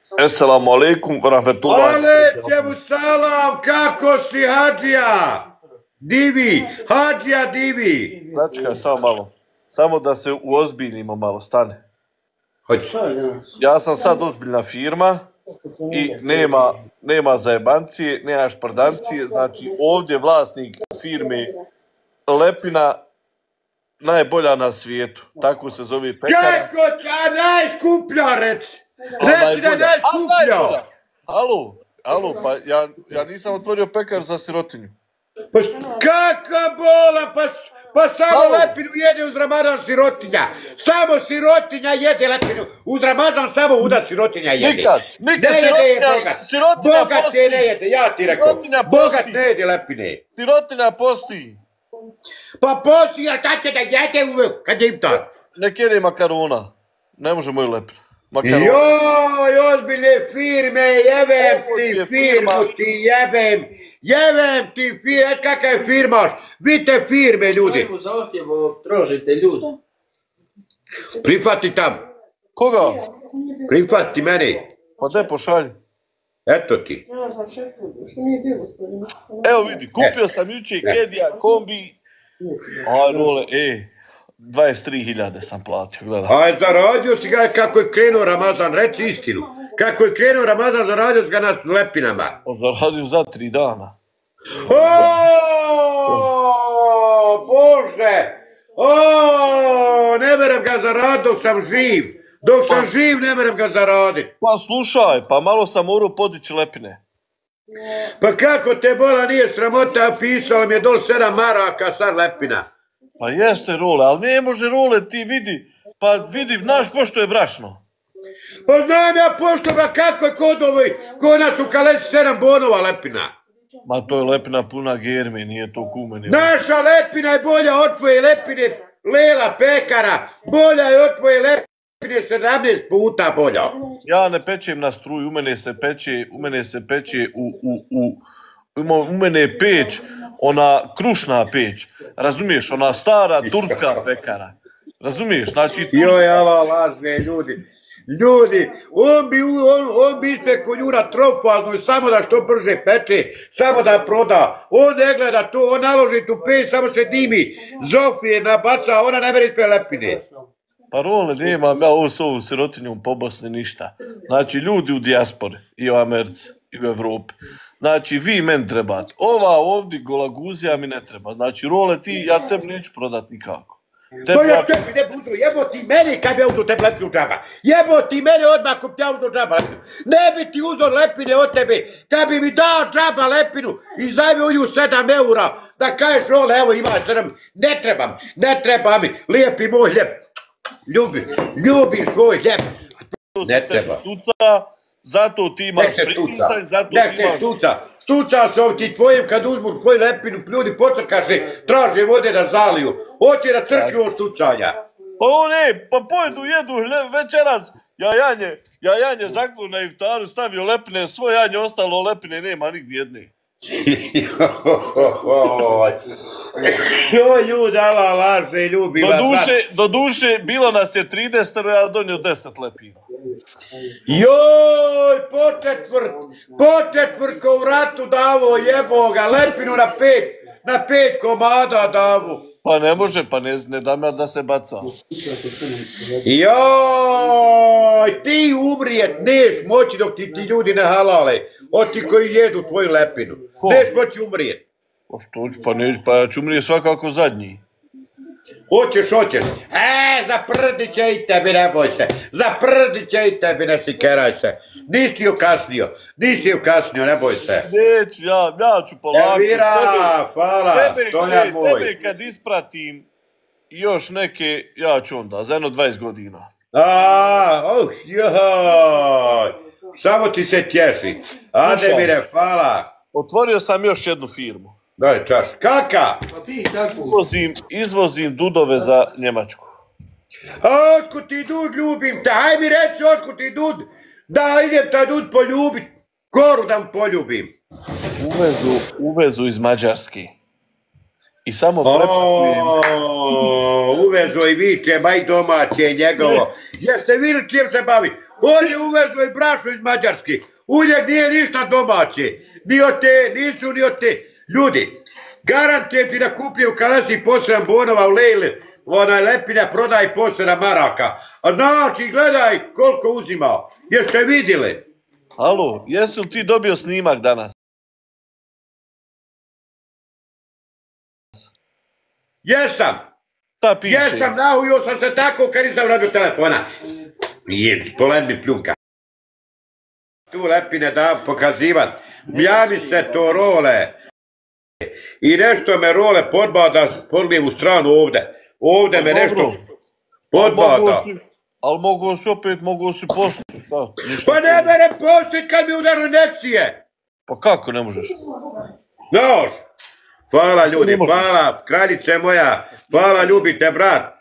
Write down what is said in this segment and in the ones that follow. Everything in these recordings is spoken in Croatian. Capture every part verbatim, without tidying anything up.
Assalamu alaikum wa rahmatullahi. Alejkemu salam, kako si Hadžija? Divi, Hadžija divi. Začekaj, samo malo. Samo da se uozbiljimo malo, stane. Hoće. Ja sam sad ozbiljna firma i nema, nema zajebancije, nema šprdancije. Znači ovdje vlasnik firme Lepina najbolja na svijetu. Tako se zove pekara. Kako će najskuplja reci? Reci da je najskuplja. Alo, alo, pa ja, ja nisam otvorio pekar za sirotinju. Pa kakva bola, pa, pa samo Alo. Lepinu jede uz Ramazan sirotinja. Samo sirotinja jede Lepinu. Uz Ramazan samo uda sirotinja jede. Nikad, nikad ne jede je sirotinja, bogat. sirotinja Bogat posti. je ne jede, ja ti rekao. Sirotinja Bogat posti. ne jede Lepine. Sirotinja posti. Pa posti, jer tad će da jede uvek, kad je im tak. Nek jede makarona. Ne može moj Lepin. Makarona. Joj, ozbiljne firme, jebem Ovo ti ti je firmu, firma. ti jebem, jebem ti firmu, et kakav je firmaš, vidite firme ljudi, Svojemu zahtjevu tražite ljudi. prihvati tam, Koga? prihvati mene, Pa de pošalji. eto ti. Ja znam šefu, što nije bio gospodine. Evo vidi, kupio sam jučer Kedija kombi. Aj role, e, dvadeset tri hiljade sam platio, gledaj. A zaradio si ga kako je krenuo Ramazan, reci istinu, kako je krenuo Ramazan, zaradio si ga na Lepinama. Pa zaradio za tri dana. O, Bože, o, ne merem ga zaraditi dok sam živ, dok sam živ ne merem ga zaraditi. Pa slušaj, pa malo sam morao podići Lepine. Pa kako te bola nije sramota, pisalo mi je dol sedam maraka sad Lepina. Pa jeste role, ali ne može role ti vidi. Pa vidi, znaš pošto je brašno. Pa znam ja pošto ga kako je kod ovoj, kod nas u Kalesi sedam bonova Lepina. Ma to je Lepina puna germi, nije to kumeni. Naša Lepina je bolja od tvoje Lepine Lela Pekara, bolja je od tvoje Lepine sedamnaest puta bolja. Ja ne pečem na struju, u mene se peče, u mene se peče u, u, u, ima- u mene je peć, ona krušna peć, razumiješ, ona stara turska pekara, razumiješ, znači turska, Joj, ala, lažne ljudi. Ljudi, on bi, on, on bi ispekao nju na trofalnu samo da što brže peče, samo da proda. On ne gleda to, on naloži tu peć, samo se dimi. Zofije nabaca, ona ne meri ispe Lepine. parole nemam ja ovo s ovom sirotinjom po Bosni ništa. Znači ljudi u dijaspori i u Americi i u Evropi. Znači vi meni trebate, ova ovdje golaguzija mi ne treba. Znači role ti, ja tebi neću prodat nikako. To Tebi ja ja- tebi ne buzu, jebo ti meni kad bi uzeo tebi Lepinu džaba. Jebo ti meni odmah ko bi ja uzeo džaba Lepinu. Ne bi ti uzeo Lepine od tebe, kad bi mi dao džaba Lepinu i zajmi u nju sedam eura, da kažeš role, evo ima sedam, ne trebam, ne treba mi, lijepi moj ljep. Ljubi, ljubi svoj ljep. Ne tebi treba. stuca, zato ti imaš Nek se stuca, pritisak, zato nek ti se imaš... stuca. Stuca se ovdje tvojim kad uzmu tvoju Lepinu, ljudi pocrkaše, traže vode da zaliju. Hoće na crkvu od stucanja. Pa on ne, pa pojedu, jedu hljeb večeras, jajanje, jajanje zaklu na iftaru, stavio Lepine, svoje janje ostalo, Lepine nema nigdje jedne. Joj, ljudi, ala laže, ljubi Do vas. duše, do duše, bilo nas je trideset, ja donio deset Lepina. Joj, početvrt, početvrt ko u ratu davo, jebo ga, Lepinu na pet, na pet komada davo. Pa ne može, pa ne, ne dam ja da se baca. Joj, ti umrijet neš moći dok ti ti ljudi ne halale, od ti koji jedu tvoju Lepinu. Ko? Neš moći umrijet. Pa što ću, pa ne, pa ja ću umrije svakako zadnji. Hoćeš, hoćeš. E, zaprdit će i tebi, ne boj se. Zaprdit će i tebi, ne sikeraj se. Nisi ti ukasnio, nisi ti ukasnio, ne boj se. Neću, ja, ja ću polako. Elvira, hvala, tebe, stoja tebe, moj. tebe kad ispratim još neke, ja ću onda, za jedno dvadeset godina. A, oh, joj, samo ti se tješi. Ademire, hvala. Otvorio sam još jednu firmu. Daj čaš, kaka? Pa ti tako. Izvozim, izvozim dudove za Njemačku. A otkud ti dud ljubim te, haj mi reci otkud ti dud, da idem taj dud poljubit, koru da mu poljubim. Uvezu, uvezu iz Mađarske. I samo prepakujem. Uvezo i viče, ma i domaće njegovo. Jeste vidjeli čim se bavi? On je uvezo i brašno iz Mađarske. U njeg nije ništa domaće. Ni od te, nisu ni od te. Ljudi, garantujem ti da kupio u Kalesi po sedam bonova u Lejli, onaj lepine prodaj po sedam maraka. A znači, gledaj koliko uzimao. Jeste vidjeli? Alo, jesi li ti dobio snimak danas? Jesam. Šta piše? Jesam, nahujio sam se tako kad nisam radio telefona. Jedi, polen mi pljunka. Tu lepine da pokazivat. Javi se to role. I nešto me role podbada podlijevu stranu ovdje. Ovdje me nešto podbada. Ali mogu si opet, mogu si postiti. Pa ne mene postit kad mi udarili nekcije. Pa kako ne možeš? Nož. Hvala ljudi, hvala, kraljice moja, hvala, ljubite brat.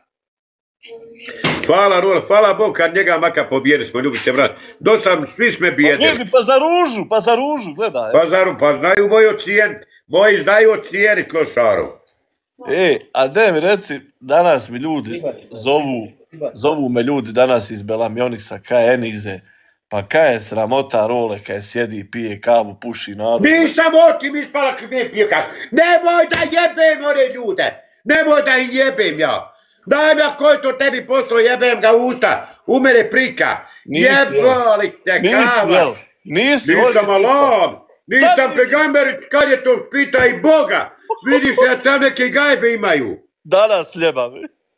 Hvala Rula, hvala Bog kad njega maka pobijeli smo, ljubite brat. Do sam, svi sme bijedili. Pa gledi, pa za ružu, pa za ružu, gledaj. Pa za ružu, pa znaju moji ocijeniti, moji znaju ocijeniti klošaru. E, a de mi reci, danas mi ljudi zovu, zovu me ljudi danas iz Belamioniksa, kaj Enize. Pa kaj je sramota Role, kaj sjedi, pije kavu, puši narod. Nisam oči mi ispala kad mi pije kavu. Nemoj da jebem one ljude. Nemoj da im jebem ja. Daj mi ako je to tebi poslao, jebem ga u usta. U mene prika. Jebali te kava. Nisi, Nisam alam. Nisam pegamberit kad je to pita i Boga. Vidiš da tam neke gajbe imaju. Danas ljebam.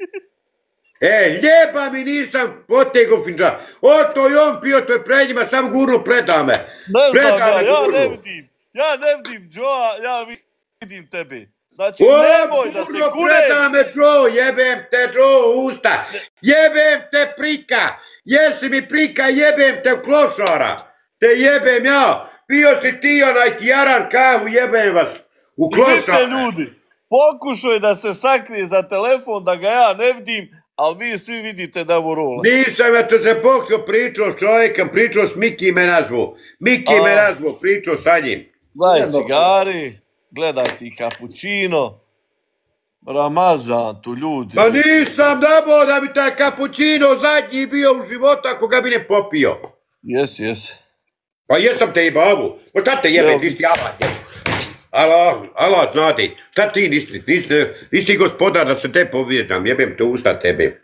E, ljeba mi nisam potego finča. Oto i on pio, to je pred njima, sam gurno preda me. Ne znam ja, ja ne vidim. Ja ne vidim, Joe, ja vidim tebe. Znači, nemoj da se kureš. Preda me, Joe, jebem te, Joe, usta. Jebem te, prika. Jesi mi prika, jebem te klošara. Te jebem ja. Pio si ti onaj kijaran kavu, jebem vas. U klošara. Vidite ljudi, pokušao je da se sakrije za telefon, da ga ja ne vidim, ali vi svi vidite da mu Rola. Nisam ja to se poksio pričao s čovjekom, pričao s Miki me nazvao. Miki me nazvao, pričao sa njim. Gledaj cigari, gledaj ti kapućino, Ramazan tu ljudi. Pa nisam dabo da bi taj kapućino zadnji bio u životu ako ga bi ne popio. Jesi, jesi. Pa jesam te i babu. Pa šta te jebe, ti si alat, jesi. Allah, Allah znate, šta ti nisi, nisi, nisi gospodar da se te povjedam, jebem te usta tebe.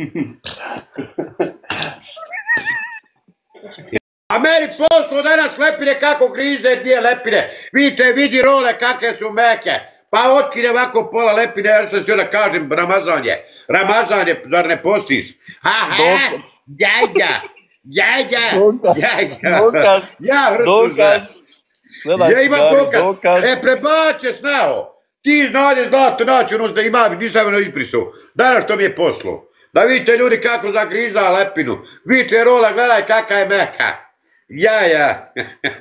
A meni poslo danas lepine kako grize dvije lepine. Vidite, vidi Role kakve su meke. Pa otkine ovako pola lepine, jer sam htio da kažem, Ramazan je. Ramazan je, zar ne postiš? Ha, ha, djajja, djajja, djajja. Dokaz, ja, dokaz. Ja imam dokaz. E, prebače snao. Ti znade zlato naći ono da imam, nisam ono izbrisao. Danas što mi je poslo. Da vidite ljudi kako zagriza lepinu. Vidite Rola, gledaj kakva je meka. Ja, ja.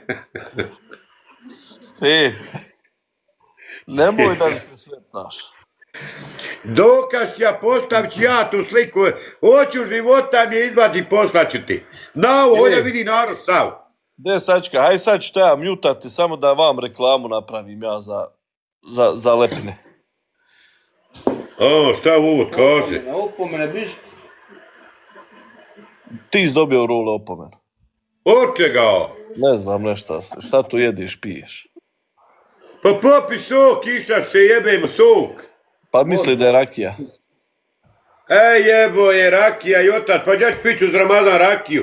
E, nemoj da se sretnaš. Dokaz ja postavit ću ja tu sliku. Hoću života mi je izvati, poslaću ti. Na ovo, ovdje vidi narod sav. De sačka, haj sad ću ja mutati, samo da vam reklamu napravim ja za, za, za lepine. O, šta ovo kaže? Opomene, biš? Ti izdobio Role opomenu. Od čega? Ne znam nešto, šta tu jediš, piješ? Pa popi sok, išta se jebemo sok. Pa misli da je rakija. E jebo je rakija i otac, pa ja ću piću uz Ramazan rakiju.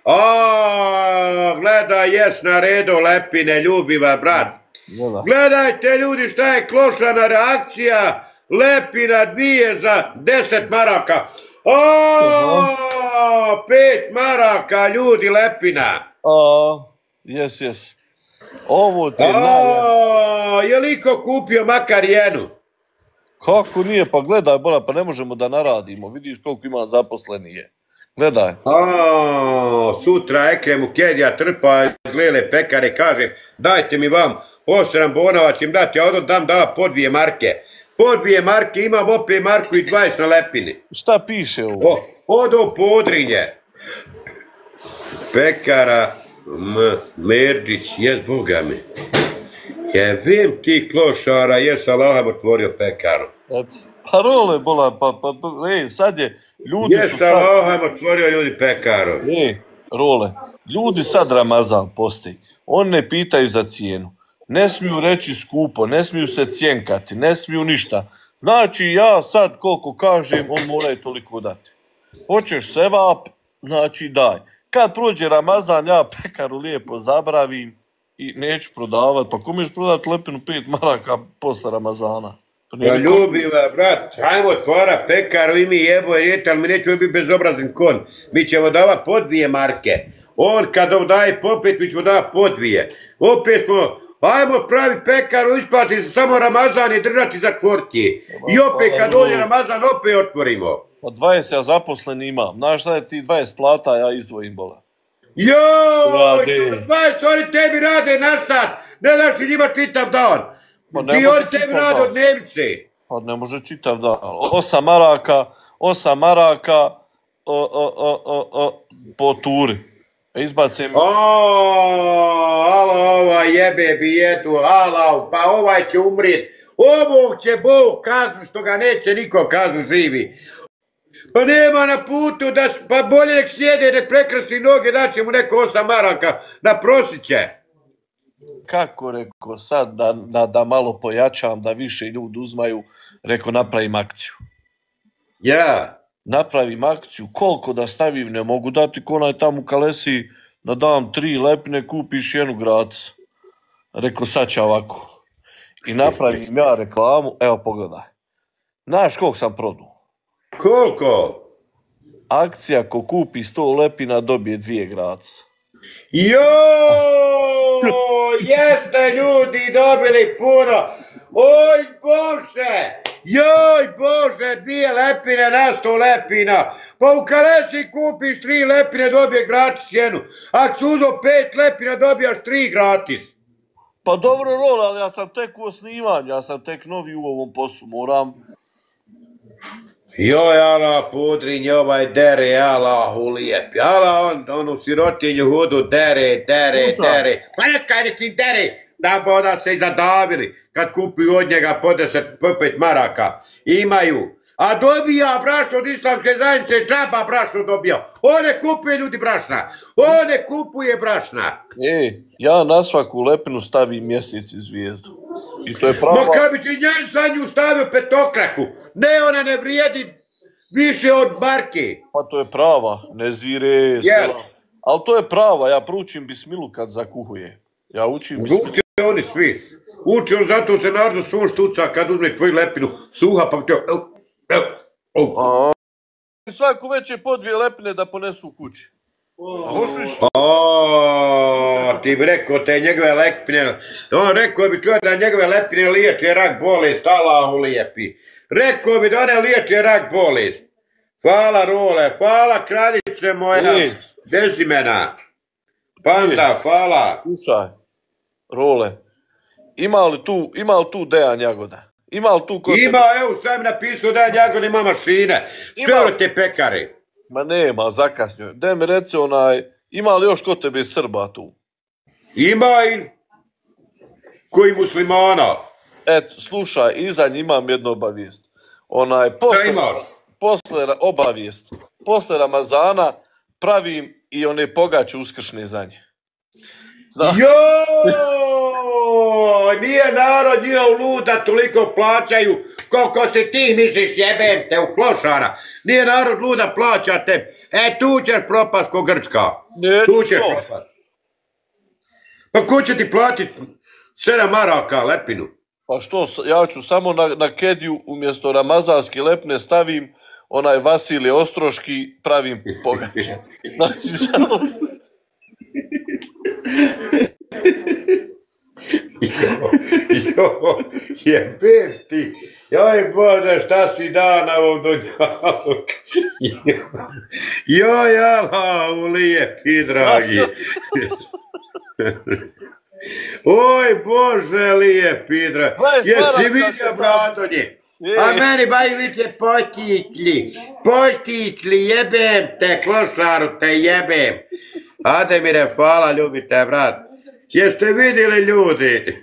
A, gledaj, jes na redu lepine, ljubiva brat. Gledajte ljudi šta je klošana reakcija, lepina dvije za deset maraka. A, pet maraka ljudi lepina. A, jes, jes. Ovo ti je najjače. A, je li ko kupio makar jednu? Kako nije, pa gledaj, Bona, pa ne možemo da naradimo, vidiš koliko ima zaposlenije. Gledaj. A, sutra Ekrem u Kedija trpa iz Lele pekare, kaže, dajte mi vam osam bonova, ću im dati, a odod dam da po dvije marke. Po dvije marke, imam opet marku i dvadeset na lepini. Šta piše ovo? Odo Podrinje. Pekara M. Merdić, jes Boga mi. Jebim ti klošara, jes Allahem otvorio pekaru. Pa Role, bola, pa, pa, ej, sad je, ljudi Jes su sad... Allahem otvorio ljudi pekaru. Ej, Role, ljudi sad Ramazan postoji, oni ne pitaju za cijenu, ne smiju reći skupo, ne smiju se cjenkati, ne smiju ništa. Znači ja sad koliko kažem, on mora i toliko dati. Hoćeš sevap, znači daj. Kad prođe Ramazan, ja pekaru lijepo zabravim i neću prodavat. Pa kome ćeš prodati lepinu pet maraka posle Ramazana? Pa Pa ljubiva, brat, hajmo otvara pekaru i mi jebo je ali mi nećemo biti bezobrazan kon. Mi ćemo davat po dvije marke. On kad daje po pet, mi ćemo davat po dvije. Opet smo, hajmo pravi pekaru, isplati se samo Ramazan i držati za kvortije. I opet kad dođe Ramazan, opet otvorimo. Od dvadeset ja zaposleni imam. Znaš šta je ti dvadeset plata, ja izdvojim bola. Joj, tu dvadeset oni tebi rade na sat. Ne daš ti njima čitav dan. Ti oni tebi rade od dnevnice. Pa ne može čitav dan. Osam maraka, osam maraka o, o, o, o, o, po turi. Izbacim... Oooo, alo, ovaj jebe bijetu, alo, pa ovaj će umrijet. Ovog će Bog kaznu što ga neće niko kaznu živi. Pa nema na putu, da, pa bolje nek sjede, nek prekrsti noge, daće mu neko osam maraka, naprosit će. Kako rekao sad, da, da, da malo pojačam, da više ljudi uzmaju, rekao napravim akciju. Ja. Napravim akciju, koliko da stavim, ne mogu dati ko onaj tamo u Kalesi, da dam tri lepine, kupiš jednu gratis. Rekao sad će ovako. I napravim ja reklamu, evo pogledaj. Znaš koliko sam prodao? Koliko? Akcija ko kupi sto lepina dobije dvije gratis. Joj, jeste ljudi dobili puno. Oj Bože, joj Bože, dvije lepine na sto lepina. Pa u Kalesi kupiš tri lepine dobije gratis jednu. Ako su uzo pet lepina dobijaš tri gratis. Pa dobro Rol, ali ja sam tek u osnivanju, ja sam tek novi u ovom poslu, moram... Joj, ala pudrinje ovaj dere, ala hulijepi, ala on, on u sirotinju hudu dere, dere, Usa. dere. Pa nekaj nekim dere, da boda se i zadavili, kad kupuju od njega po deset, po pet maraka. Imaju. A dobija brašno od islamske zajednice, džaba brašno dobija. On ne kupuje ljudi brašna, on ne kupuje brašna. E, ja na svaku lepinu stavim mjesec i zvijezdu. I to je prava... Ma kad bi ti njen za nju stavio petokraku, ne, ona ne vrijedi više od marke. Pa to je prava, ne zire, Jel? ali to je prava, ja proučim bismilu kad zakuhuje. Ja učim bismilu. Uče oni svi. Uče on, zato se narodno svom štuca kad uzme tvoju lepinu, suha pa te... A, svaku večer po dvije lepine da ponesu u kući. A hoš više? Oooo, ti bi rekao te njegove lepine, on rekao bi čuo da njegove lepine liječe rak bolest, Allahu lijepi. Rekao bi da one liječe rak bolest. Hvala Role, hvala kraljice moja, E. bezimena. Panda, hvala. Slušaj, Role, ima li tu, ima li tu Dejan Jagoda? Ima li tu kod... Ima, evo sam napisao da Jagon ima mašine, sve Ima. ove te pekare. Ma nema, zakasnio. Daj mi reci onaj, ima li još kod tebe Srba tu? Ima i koji muslimana. Eto, slušaj, iza njih imam jednu obavijest. Onaj, Šta posle, imaš? posle ra- obavijest, posle Ramazana pravim i one pogače uskršne za nje. Zna, Joj, nije narod njihov lud da toliko plaćaju koliko se ti misliš jebem te u klošara. Nije narod lud da plaćate. E tu ćeš propast ko Grčka. neću Tu ćeš to. propast. Pa ko će ti platit sedam maraka lepinu? Pa što, s- ja ću samo na, na kediju umjesto ramazanske lepne stavim onaj Vasilije Ostroški, pravim pogače. Znači, samo... Jo, jo, jebem ti. Joj Bože, šta si dao na ovom dunjaluk. Joj, Allah, lijepi, dragi. Oj Bože, lijepi, dragi. dvadeset Jesi maraka vidio, kad- bratonje? Je. A meni baj vidite potičli. Potičli, jebem te, klošaru te jebem. Ademire, hvala, ljubite, brat. Jeste vidjeli ljudi?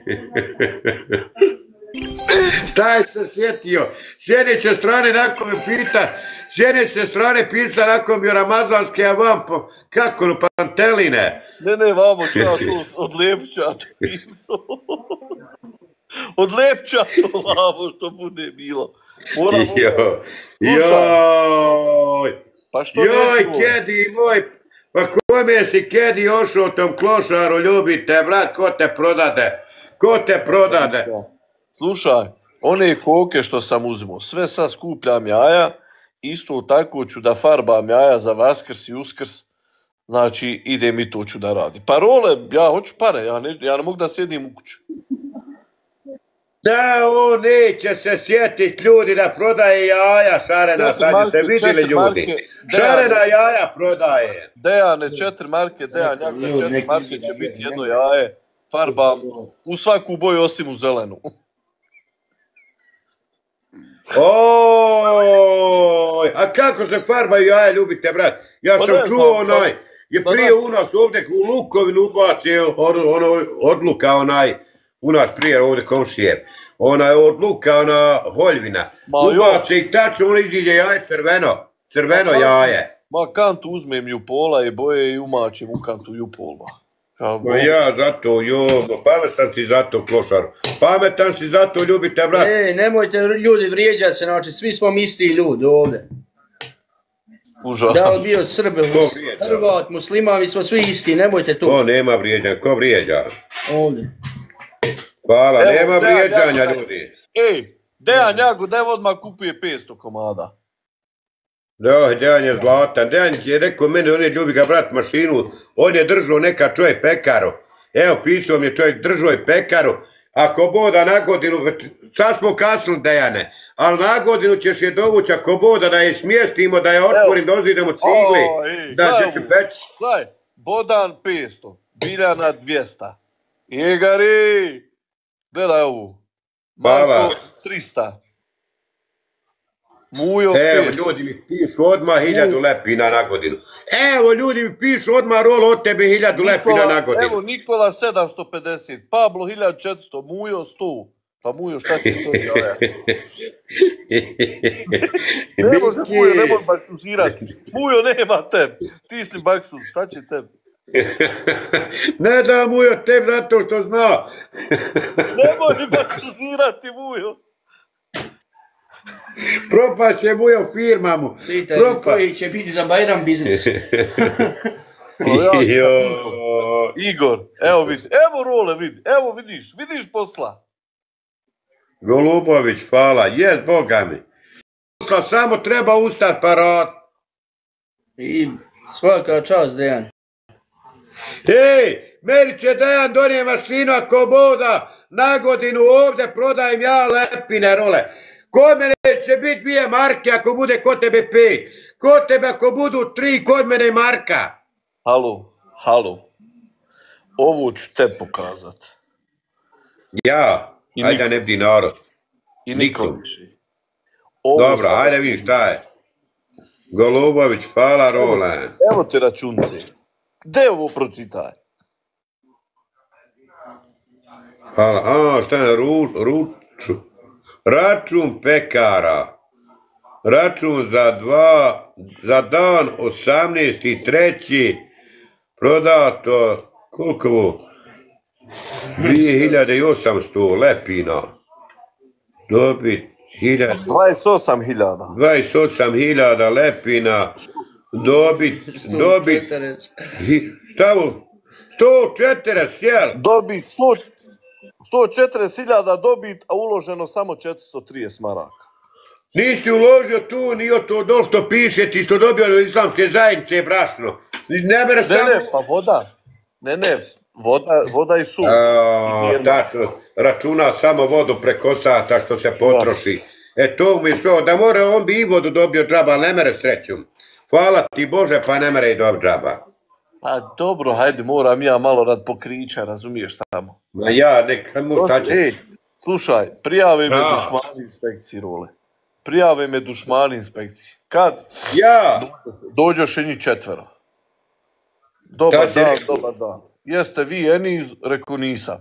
Šta je se sjetio? Sljedeće strane nakon me pita, sljedeće strane pisa nakon bi ramazanske, a vam po, kako no panteline? Ne, ne, vamo čat od Lepčata pisao. Od Lepčata vamo što bude bilo. Moram Jo, joj, pa što joj, neću? kedi moj, pa kome si kedi ošao tom klošaru ljubite, brat, ko te prodade? Ko te prodade? Slušaj, one koke što sam uzimao, sve sad skupljam jaja, isto tako ću da farbam jaja za Vaskrs i Uskrs, znači ide mi to ću da radi. Parole, ja hoću pare, ja ne, ja ne mogu da sjedim u kući. Da, on neće se sjetit ljudi da prodaje jaja, Šarena, sad ste vidjeli ljudi. Šarena jaja prodaje. Dejane, četiri marke, Dejan, jako četiri marke će biti jedno jaje, farbam u svaku boju osim u zelenu. Oj, a kako se farbaju jaja, ljubite, brat? Ja Pa sam ne čuo znam, onaj, je pa prije ne u nas ovdje u Lukovinu ubacio ono odluka onaj, u nas prije ovdje komšije, onaj odluka ona Holjvina, Ma jo. ubaci i tačno on iziđe jaje crveno, crveno Ma kantu- jaje. Ma kantu uzmem ju pola i boje i umačim u kantu ju polma. Ja, Ma ja zato, jo, pametan si zato klošar, pametan si zato ljubite, brat. E, nemojte ljudi vrijeđati se, znači svi smo isti ljudi ovdje. užas. Da li bio Srbe, Ko vrijeđa? Hrvat, musliman, mi smo svi isti, nemojte tu. Ko nema vrijeđanja, ko vrijeđa? Ovdje. Hvala, Evo, nema Dejan, vrijeđanja Dejan, ljudi. Ej, Dejan Jago, Dejan odmah kupuje petsto komada. Da, Dejan je zlatan. Dejan je rekao meni, on je ljubi ga brat mašinu, on je držao neka čovjek pekaru. Evo, pisao mi je čovjek, držao je pekaru. Ako boda na godinu, sad smo kasnili Dejane, ali na godinu ćeš je dovući, ako boda da je smjestimo, da je otvorim, da ozidemo cigli, O, ej, da gledaj će ovo. peći. Gledaj, Bodan petsto, Biljana dvjesto. Igari, gledaj ovu. Marko Hvala. trista. Mujo Evo, petsto. ljudi mi pišu odmah hiljadu lepina na godinu. Evo, ljudi mi pišu odmah rolo od tebe hiljadu lepina Nikola, na godinu. evo Nikola sedamsto pedeset, Pablo hiljadu četiristo, Mujo sto. Pa Mujo šta će to jaja? Ne može Mujo, ne može baksuzirati. Mujo nema tebe, ti si baksuz, šta će tebi? Ne da mu je tebi zato što zna. Ne može baksuzirati Mujo. Propašće mu je firma mu. Pitaj Propa- koji će biti za Bajram biznis. Joj. Igor, evo vidi, evo role vidi, evo vidiš, vidiš posla. Golubović, hvala, jes Boga mi. Posla samo treba ustat pa rad. I svaka čast, Dejan. Ej, meni će Dejan donije mašinu ako boda na godinu ovdje prodajem ja lepine role. Kod mene će biti dvije marke ako bude kod tebe pet. Kod tebe ako budu tri, kod mene marka. Halo, halo, ovo ću te pokazat. Ja, I ajde niko. ne bdi narod. I niko Nikom. više. Ovo Dobro, sad- ajde vidim šta je. Golubović, hvala Roland. Evo ti računce. Gde ovo pročitaj? Hvala, a šta je ru, ruču? Račun pekara. Račun za dva, za dan osamnaesti treći prodato, koliko ovo? dvije hiljade osamsto lepina. Dobit hiljadu. dvadeset osam hiljada. dvadeset osam hiljada lepina. Dobit, dobit, hi- šta ovo? sto četrdeset, jel? Dobit sto, sto četrdeset hiljada dobit, a uloženo samo četiristo trideset maraka. Nisi uložio tu, ni od to do što piše, ti što dobio od islamske zajednice brašno. Ne mere Ne, samo... ne, pa voda. Ne, ne, voda, voda i su. A, tato, računa samo vodu preko sata što se potroši. E to mi je sve, da mora on bi i vodu dobio džaba, ali ne mere srećom. Hvala ti Bože, pa ne mere i dob džaba. Pa dobro, hajde, moram ja malo rad pokrića, razumiješ tamo. Ma ja, nekad mu šta će... Ej, slušaj, prijave me Da. dušmani inspekciji, Role. Prijave me dušmani inspekciji. Kad Ja, dođoše njih četvero. Dobar Tad si dan, rekao. dobar dan. jeste vi Eniz? Reko nisam.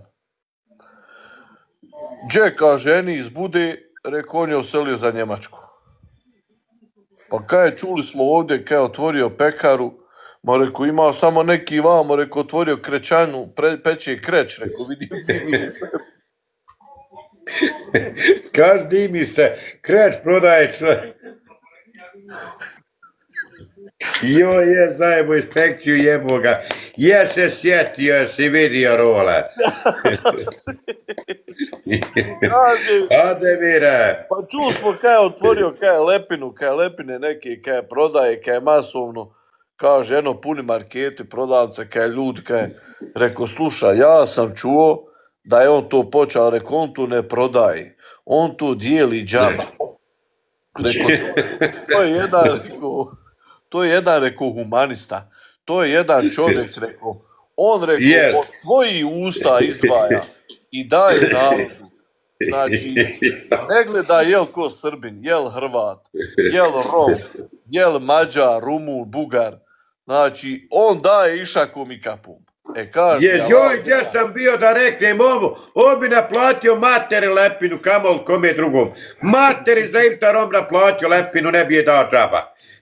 Gdje, kaže, Eniz bude? Reko, on je oselio za Njemačku. Pa kaj, čuli smo ovdje, kaj je otvorio pekaru, ma reko, ima samo neki vamo, reko, otvorio krećanu, pre, peče kreć, reko, vidim ti mi se. Kaži, di mi se, kreć prodaje čle. Joj, je zajebo inspekciju, jebo ga. Je se sjetio, je si vidio role. Ademire. Pa čuli smo kaj je otvorio, kaj je lepinu, kaj je lepine neke, kaj je prodaje, kaj je masovno. Kaže, eno puni marketi, prodavce, kaj je ljud, kaj je. Reko, slušaj, ja sam čuo da je on to počeo, reko, on tu ne prodaje. On tu dijeli džaba. Reko, to je jedan, reko, to je jedan, reko, humanista. To je jedan čovjek, reko, on, reko, yes. od svojih usta izdvaja i daje narodu. Znači, ne gleda jel ko Srbin, jel Hrvat, jel Rom, jel Mađar, Rumun, Bugar. Znači, on daje išakom i kapom. E, kaže, je, joj, gdje sam bio da reknem ovo, on bi naplatio materi lepinu, kamol kome drugom. Materi za imta Rom naplatio lepinu, ne bi je dao džaba.